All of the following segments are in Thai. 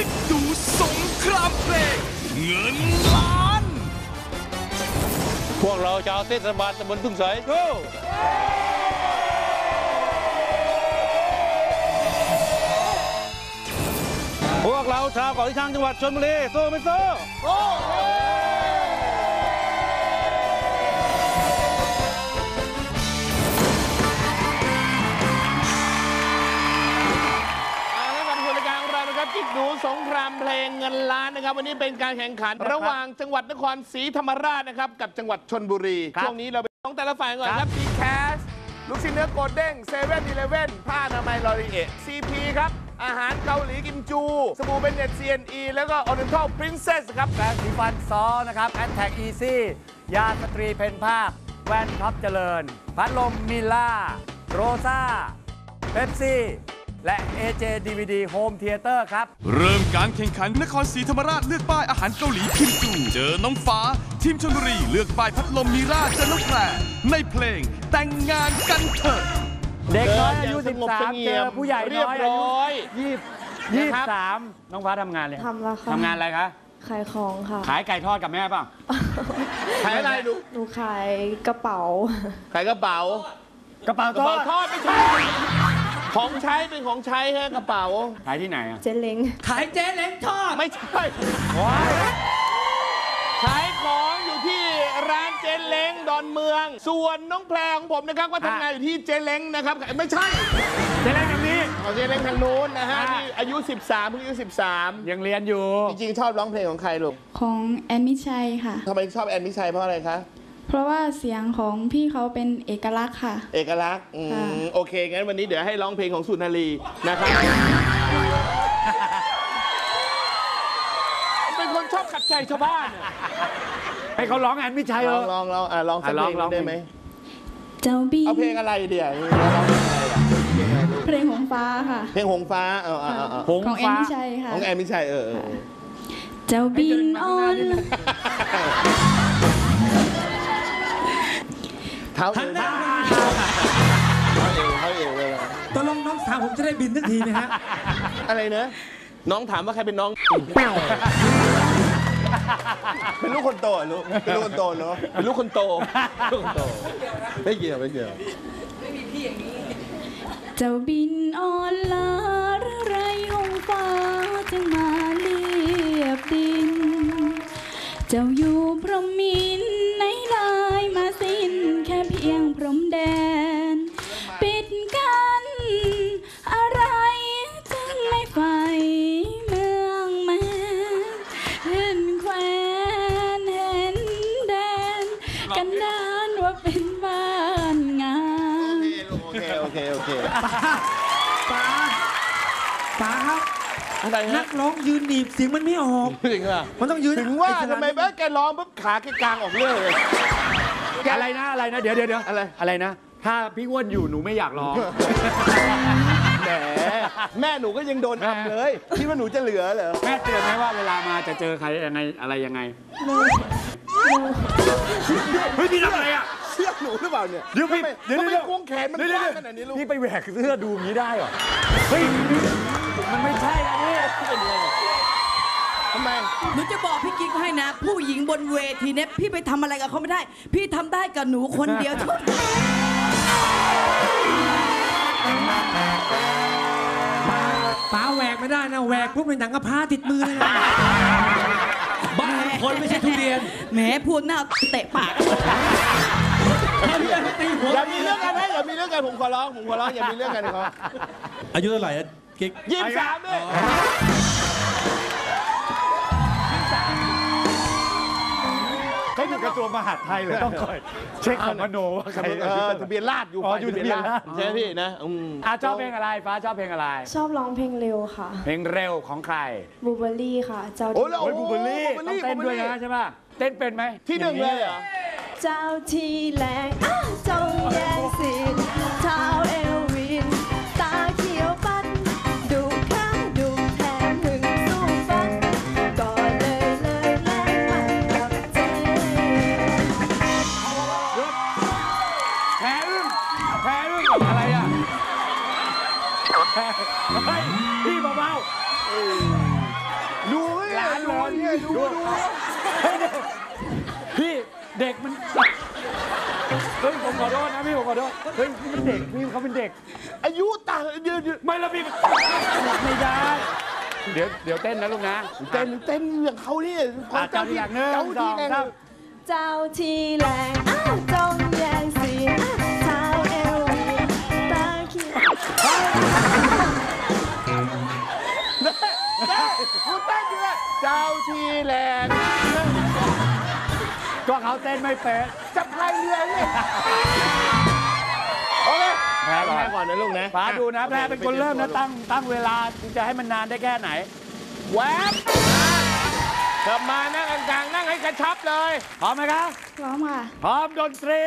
กิ๊กดูสงครามเพลงเงินล้านพวกเราชาวเทศบาลตำบลทุ่งใสสู้พวกเราชาวเกาะที่ทางจังหวัดชลบุรีสู้ไม่สู้กิ๊กดูสงครามเพลงเงินล้านนะครับวันนี้เป็นการแข่งขันระหว่างจังหวัดนครศรีธรรมราชนะครับกับจังหวัดชลบุรีช่วงนี้เราไปต้องแต่ละฝ่ายก่อนครับดีแคสลูกชิ้นเนื้อโกลเด้งเซเว่นอีเลฟเว่นผ้าอนามัยลอรีเอซีพีครับอาหารเกาหลีกิมจูสบู่เบนเน็ต CNE แล้วก็ออเรนทัลพรินเซสครับแปรงสีฟันซอนะครับแอนแท็กอีซี่ยาสตรีเพนภาคแว่นท็อปเจริญพัดลมมิล่าโรซ่าเป๊ปซี่และ AJ DVD Home Theater ครับเริ่มการแข่งขันนครศรีธรรมราชเลือกป้ายอาหารเกาหลีคิมจูเจอน้องฟ้าทีมชลบุรีเลือกป้ายพัดลมมีราเจอน้องแพรในเพลงแต่งงานกันเถอะเด็กน้อยอายุ13เจอผู้ใหญ่น้อยอายุ23น้องฟ้าทำงานเลยทำแล้วค่ะทำงานอะไรคะขายของค่ะขายไก่ทอดกับแม่ป่ะขายอะไรดูหนูขายกระเป๋าขายกระเป๋าทอดไม่ใช่ของใช้เป็นของใช้ฮะกระเป๋าขายที่ไหนอะเจ๊เล้งขายเจ๊เล้งทอดไม่ใช่ขายของอยู่ที่ร้านเจ๊เล้งดอนเมืองส่วนน้องแพรของผมนะครับก็ทำงานอยู่ที่เจ๊เล้งนะครับไม่ใช่เจ๊เล้งทางนี้เจ๊เล้งทางโน้นนะฮะที่อายุ13เพิ่งอายุ13 ยังเรียนอยู่จริงๆชอบร้องเพลงของใครลูกของแอนมิชัยค่ะทำไมชอบแอนมิชัยเพราะอะไรคะเพราะว่าเสียงของพี่เขาเป็นเอกลักษณ์ค่ะเอกลักษณ์โอเคงั้นวันนี้เดี๋ยวให้ร้องเพลงของสุนารีนะครับเป็นคนชอบขัดใจชาวบ้านให้เขาร้องแอนมิชัยลองสักเพลงได้ไหมเจ้าบีเอาเพลงอะไรเดี๋ยวเพลงหงฟ้าค่ะเพลงหงฟ้าของแอนมิชัยค่ะของแอนมิชัยเจ้าบินออนทันได้เขาเอวเลยตกลงน้องสาวผมจะได้บินสักทีไหมฮะอะไรนะน้องถามว่าใครเป็นน้องเป็นลูกคนโตลูกเป็นลูกคนโตเนาะเป็นลูกคนโตไม่เกี่ยวไม่มีพี่อย่างนี้เจ้าบินออนลาไรหงฟ้าจึงมาเรียบดินเจ้าอยู่พรหมินในลายมาสิ้นแค่เพียงพรมแดนปิดกันอะไรจึงไม่ไฟเมืองแม่เห็นแควนเห็นแดนกันดานว่าเป็นบ้านงานโอเคป๋าครับนักร้องยืนหนีบเสียงมันไม่ออกจริงป่ะมันต้องยืนถึงว่าทำไมแกร้องปุ๊บขาแกกลางออกเรื่อยเลยอะไรนะเดี๋ยวอะไรนะถ้าพี่อ้วนอยู่หนูไม่อยากร้องแหมแม่หนูก็ยังโดนอับเลยคิดว่าหนูจะเหลือเหรอแม่เตือนไหมว่าเวลามาจะเจอใครยังไงอะไรยังไงเฮ้ยพี่ทำอะไรอ่ะเสื้อหนูหรือเปล่าเนี่ยเดี๋ยวควงแขนมันกว้างขนาดนี้ลูกพี่ไปแหวกเสื้อดูอย่างนี้ได้เหรอเฮ้ยมันไม่ใช่นะนี่ทำไมหนูจะบอกพี่กิ๊กให้นะผู้หญิงบนเวทีเนี่ยพี่ไปทำอะไรกับเขาไม่ได้พี่ทำได้กับหนูคนเดียวป๋าแหวกไม่ได้นะแหวกพวกเป็นหนังกระพร้าติดมือเลยนะบ้าคนไม่ใช่ทุเรียนแหมพูดหน้าเตะปากอย่ามีเรื่องกันนะอย่ามีเรื่องกันผมขอร้องอย่ามีเรื่องกันเขาอายุเท่าไหร่กิ๊ก 23ด้วยเขาอยู่กระทรวงมหาดไทยเลยต้องคอยเช็คของมโนว่าใครทะเบียนราษฎร์อยู่ฝ่ายทะเบียนราษฎร์ใช่พี่นะชอบเพลงอะไรฟ้าชอบเพลงอะไรชอบร้องเพลงเร็วค่ะเพลงเร็วของใครบูเบอรี่ค่ะเจ้าโอ้ยบูเบอรี่ต้องเต้นด้วยนะใช่ป่ะเต้นเป็นไหมที่หนึ่งเลยเหรอเจ้าที่แรงจงแย่งสินเท้าเอลวินตาเขียวปัดดูข้างดูแถมถึงสู้ฟันก็เลยแลกมันกับเจ๊แพ้อึ้งกับอะไรอ่ะพี่เบาๆดูพี่เด็กมันเฮ้ยผมขอโทษนะพี่ผมขอโทษเฮ้ยนี่มันเด็กพี่เขาเป็นเด็กอายุต่างยืนไม่ละพี่ไม่ได้เดี๋ยวเต้นนะลูกนะเต้นอย่างเขานี่เจ้าที่อย่างหนึ่งสองสามเจ้าที่แรงอ้าวจงแยงสีเท้าเอววีตาเขียวคุณเต้นอยู่เลยเจ้าที่แรงก็เขาเต้นไม่เป็นจะพายเรือเนี่ยโอเคแพ้ก่อนแพ้ก่อนนะลูกนะฟ้าดูนะแพ้เป็นคนเริ่มนะตั้งเวลาจะให้มันนานได้แค่ไหนแวบเถิบมานั่งกลางๆนั่งให้กระชับเลยพร้อมไหมครับพร้อมค่ะพร้อมดนตรี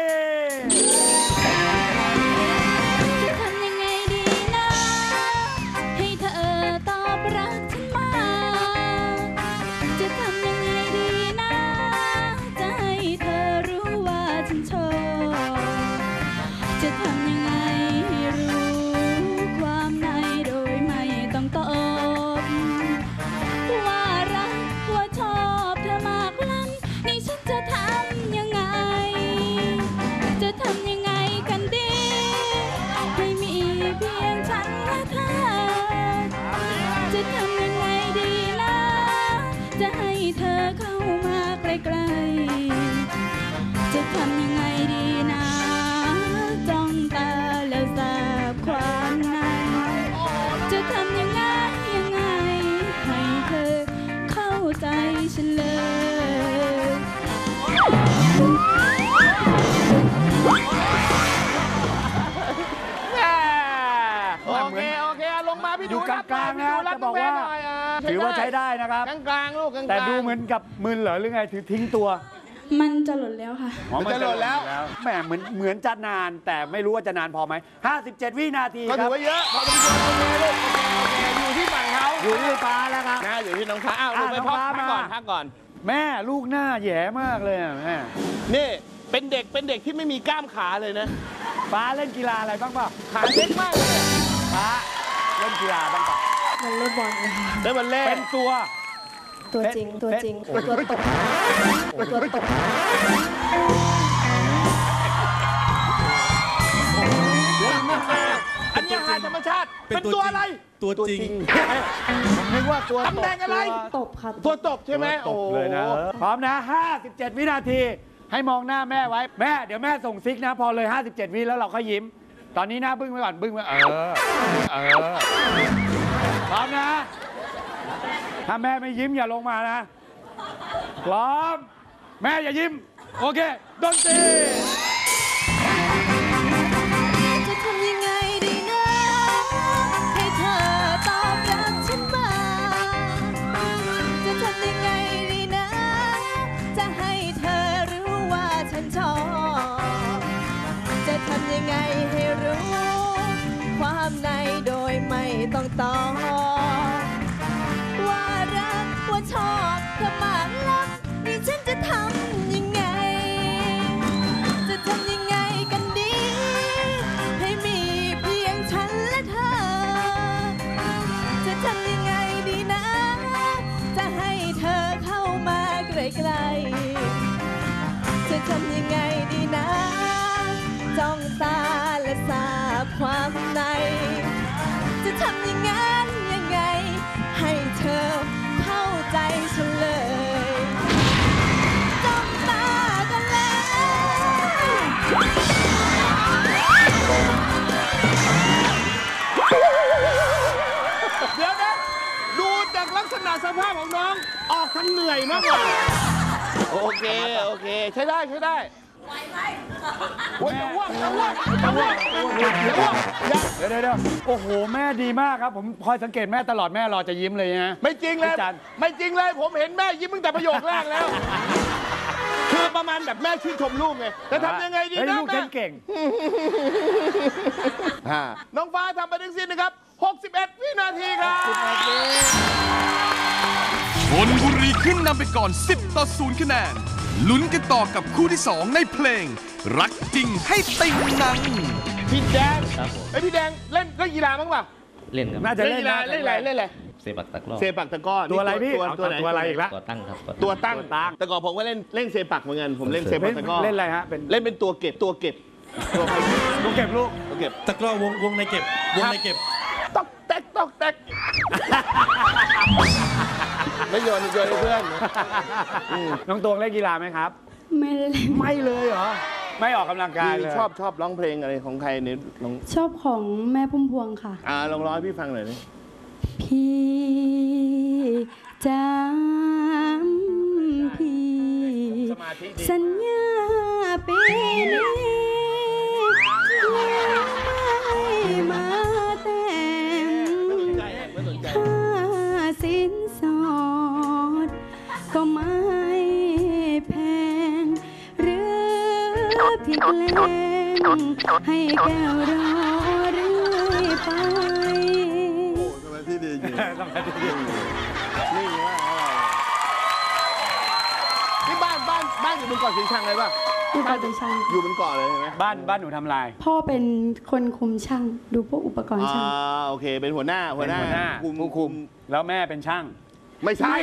จะทำยังไงดีนะ ให้เธอตอบรักฉันมา จะทำยังไงดีนะ จะให้เธอรู้ว่าฉันชอบ จะทำยังไงให้รู้ความในโดยไม่ต้องตอบว่ารักว่าชอบเธอมากล้ำนี่ฉันจะทำยังไง จะทำยังไงกันดี ให้มีเพียงฉันและเธอ จะทำยังไงดีนะ จะให้เธอเข้ามาใกล้ๆ จะทำยังไงดีนะ จ้องตาแล้วสาบความใน จะทำยังไงให้เธอเข้าใจฉันเลยโอเคลงมาพี่อดูยู่กลางๆนะจะบอกว่าถือว่าใช้ได้นะครับกลางๆลูกกลางๆแต่ดูเหมือนกับมึนเหรอหรือไงถือทิ้งตัวมันจะหล่นแล้วค่ะมันจะหล่นแล้วแหมเหมือนจะนานแต่ไม่รู้ว่าจะนานพอไหม57 วินาทีก็คถืรับอว่าเยอะพอเป็นคนโอเคลูกโอเคอยู่ที่ฝั่งเขาอยู่ที่ฟ้าแล้วครับนะอยู่ที่น้องฟ้าอ้าวลงไปน้องพักฟ้าก่อนมาพักก่อนแม่ลูกหน้าแหย่มากเลยอะแม่นี่เป็นเด็กที่ไม่มีกล้ามขาเลยนะฟ้าเล่นกีฬาอะไรบ้างเปล่าขาเล็กมากเลยฟ้าเล่นกีฬาบ้างเปล่ามันเล่นบอลเลยค่ะได้วันแรกเป็นตัวตัวจริง ตัวจริง ตัวตก ตัวตกอัญญาธรรมชาติเป็นตัวอะไรตัวจริงผมนึกว่าตัวตำแหน่งอะไรตบค่ะตัวตบใช่ไหมตกเลยนะพร้อมนะ57 วินาที ให้มองหน้าแม่ไว้แม่เดี๋ยวแม่ส่งซิกนะพอเลย57 วิแล้วเราค่อยยิ้ม ตอนนี้หน้าบึ้งไว้ก่อนบึ้งไว้พร้อมนะ ถ้าแม่ไม่ยิ้มอย่าลงมานะพร้อมแม่อย่ายิ้มโอเคดนตรีจะทำยังไงดีนะ ให้เธอตอบรักฉันมา จะทำยังไงดีนะ จะให้เธอรู้ว่าฉันชอบ จะทำยังไงให้รู้ ความในโดยไม่ต้องตอบว่ารักว่าชอบเธอมากล้ำนี่ฉันจะทำยังไง จะทำยังไงกันดี ให้มีเพียงฉันและเธอ จะทำยังไงดีนะ จะให้เธอเข้ามาใกล้ๆ จะทำยังไงดีนะ จ้องตาและสาบความใน จะทำยังไงให้เธอเข้าใจฉันเลย จ้องตากันแล้วเดี๋ยวนะดูจากลักษณะสภาพของน้องออกทั้งเหนื่อยมากกว่าโอเคใช้ได้ไหวไหมโอ้ยจะอ้วกเดี๋ยวโอ้โหแม่ดีมากครับผมคอยสังเกตแม่ตลอดแม่รอจะยิ้มเลยนะไม่จริงเลยพี่จันไม่จริงเลยผมเห็นแม่ยิ้มตั้งแต่ประโยคแรกแล้ว คือประมาณแบบแม่ชื่นชมลูกไงจะทำยังไงดีเฮ้ยนะลูกแม่เก่งน้องฟ้าทำไปทั้งสิ้นนะครับ 61 วินาทีครับชลบุรีขึ้นนำไปก่อน 10-0 คะแนน ลุ้นกันต่อกับคู่ที่ 2 ในเพลง รักจริงให้ติงนังพี่แดงไอยพี่แดงเล่นกีฬาบ้างป่ะเล่นครับน่าจะเล่นเล่นกีฬาเล่นอะไรเซปักตะกร้อเซปักตะกร้อตัวอะไรพี่ตัวไหนตัวอะไรอีกละตัวตั้งครับตัวตั้งแต่ก่อนผมก็เล่นเซปักเหมือนกันผมเล่นเซปักตะกร้อเล่นอะไรฮะเล่นเป็นตัวเก็บตัวใครลูกเก็บลูกตัวเก็บตะกร้อวงในเก็บวงในเก็บตอกแตกไม่โยนให้เพื่อนน้องตวงเล่นกีฬาไหมครับไม่ได้เล่นไม่เลยเหรอ ไม่ออกกำลังกายเลยชอบร้องเพลงอะไรของใครเนี่ยลองชอบของแม่พุ่มพวงค่ะลองร้องให้พี่ฟังหน่อยดิพี่จำพี่สัญญาปีนี้ไม่มาแต่งค่าสินสอดก็ไม่แพงหรือผิดแรงให้แก้วรอเรื่อยไปสมาธิดีจริงสมาธิดีนี่ว่าอะไรนี่บ้านอยู่บนเกาะสีชังเลยป่ะอยู่เกาะสีชังอยู่บนเกาะเลยใช่ไหมบ้านหนูทำลายพ่อเป็นคนคุมช่าง ดูพวกอุปกรณ์ช่างโอเคเป็นหัวหน้าผู้คุมแล้วแม่เป็นช่างไม่ใช่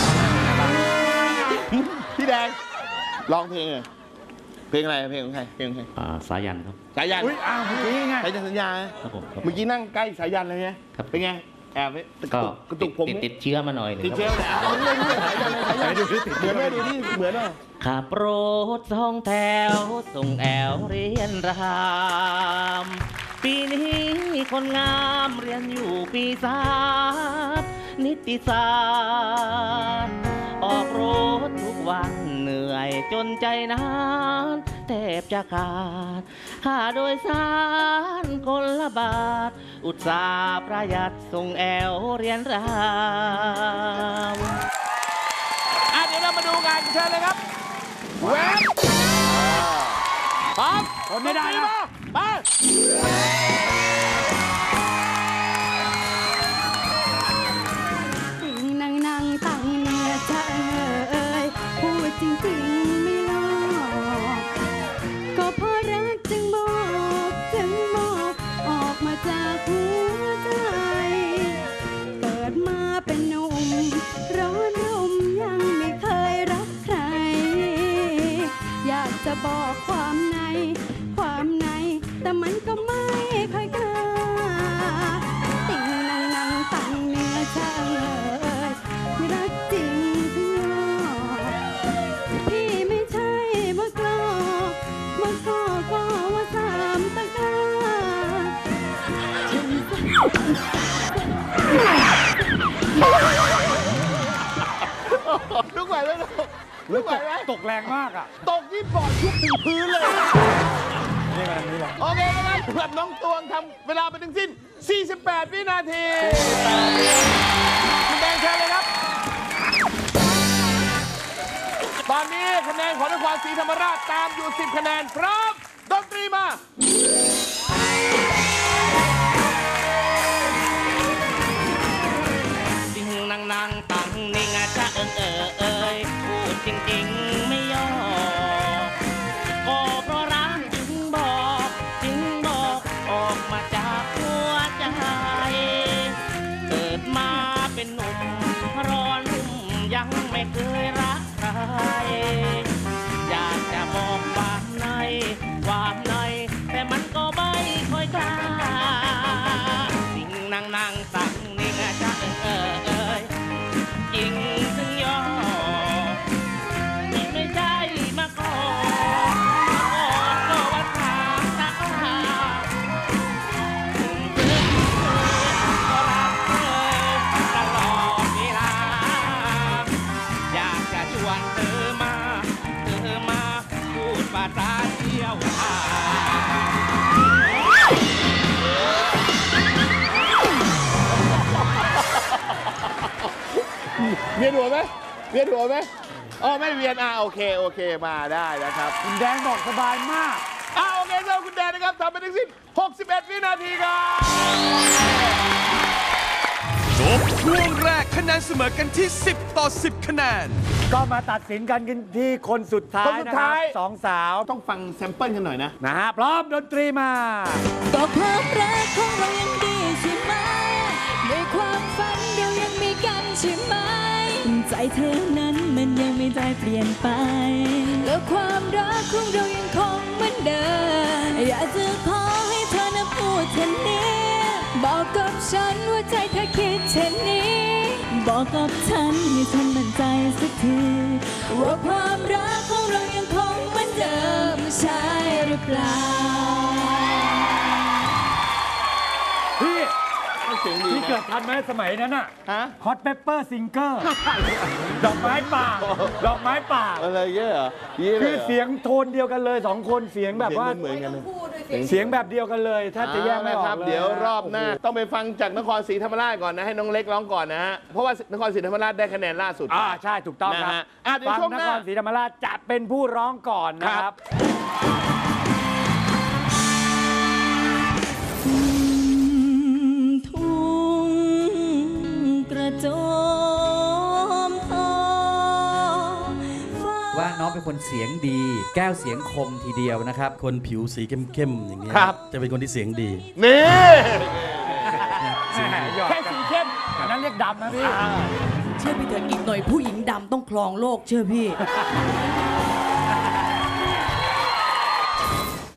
พี่แดงร้องเพลงเลยเพลงอะไรเพลงของใครเพลงของใครสายันครับสายันอุ้ยอ้าวเมื่อกี้ไงสายันสัญญาครับผมครับเมื่อกี้นั่งใกล้สายันเลยไงครับเป็นไงแอบก็กระตุกผมติดเชื้อมาหน่อยหนึงติดครับเชื้อเลยเอาเรื่องนี้สายันเลยสายันดูที่เหมือนไหมดูที่เหมือนป่ะขับรถท่องแถวส่งแอวเรียนรามปีนี้คนงามเรียนอยู่ปีสามนิติศาสตร์ออกรถทุกวันเหนื่อยจนใจนานแทบจะขาดค่าโดยสารคนละบาท อุตสาห์ประหยัดส่งแอวเรียนรามเดี๋ยวเรามาดูกันเชิญเลยครับแวบปั๊บคนไม่ได้นะไปติ่งนางตั้งเนื้อใจพูดจริงๆไม่หลอกก็เพราะรักจึงบอกออกมาจากหัวใจเกิดมาเป็นหนุ่มร้อนรุ่มยังไม่เคยรักใครอยากจะบอกความในแต่มันก็ไม่ค่อยกล้าติ่งนางตั้งเนื้อใจที่รักจริงที่ยอดพี่ไม่ใช่ว่ากลอกก็ว่าสามตะกร้าลุกไหวไหมลุกไหวไหมตกแรงมากอ่ะตกที่ปอดชุบถึงพื้นเลยโอเคนะครับสำหรับน้องตวงทำเวลาไปทั้งสิ้น 48 วินาทีคุณแดงเชิญเลยครับ ตอนนี้คะแนนของนครศรีธรรมราชตามอยู่ 10 คะแนนพร้อมดนตรีมาสิ่งนางตั้งนิ่งจะพูดจริงๆไม่ยอมก็เพราะรักจึงบอกออกมาจากหัวใจเกิดมาเป็นหนุ่มร้อนรุ่มยังไม่เคยรักใครอยากจะบอกความในแต่มันก็ไม่ค่อยกล้าสิ่งนางตั้งนิ่งจะจริงถึงยอมไม่ใช่มาก่อนก็ว่าทางตาถึงเพื่อนก็รักเธอตลอดเวลาอยากจะชวนเธอมาพูดภาษาเที่ยวหาเวียนหัวไหมไม่เวียนโอเคมาได้นะครับคุณแดงบอกสบายมากโอเคเจ้าคุณแดนนะครับทำไปทั้งสิ้น 61 วินาทีครับจบช่วงแรกคะแนนเสมอกันที่ 10 ต่อ 10 คะแนนก็มาตัดสินกันที่คนสุดท้ายนะครับสองสาวต้องฟังแซมเปิลกันหน่อยนะนะฮะพร้อมดนตรีมาก็ความรักของเรายังดีใช่ไหมในความฝันเรายังใช่ไหมใจเธอนั้นมันยังไม่ได้เปลี่ยนไปแล้วความรักของเรายังคงเหมือนเดิมอยากจะขอให้เธอนะพูดเช่นนี้บอกกับฉันว่าใจเธอคิดเช่นนี้บอกกับฉันให้ฉันมั่นใจสักทีว่าความรักของเรายังคงเหมือนเดิมใช่หรือเปล่าพี่เสียงดีพี่นะเกิดทันไหมสมัยนั้นอะฮะฮอตเปปเปอร์ซิงเกอร์ดอกไม้ป่าดอกไม้ป่าอะไรเงี้ยเหรอยี่เลคืยอเหรอเสียงโทนเดียวกันเลย2 คนเสียงแบบว่าเหมือนกันเลยเสียงแบบเดียวกันเลยแทบจะแยกไม่ออกครับเลยเดี๋ยวรอบหน้าต้องไปฟังจากนครศรีธรรมราชก่อนนะให้น้องเล็กร้องก่อนนะฮะเพราะว่านครศรีธรรมราชได้คะแนนล่าสุดใช่ถูกต้องครันะบฮะเดี๋ยวฟังช่วงนหน้าครศรีธรรมราชจะเป็นผู้ร้องก่อนนะครับทุ่งกระโจมทองว่าน้องเป็นคนเสียงดี แก้วเสียงคมทีเดียวนะครับคนผิวสีเข้มๆอย่างเงี้ยครับจะเป็นคนที่เสียงดีนี่แค่สีเข้มอันนั้นเรียกดำนะพี่เชื่อพี่เถอะอีกหน่อยผู้หญิงดำต้องครองโลกเชื่อพี่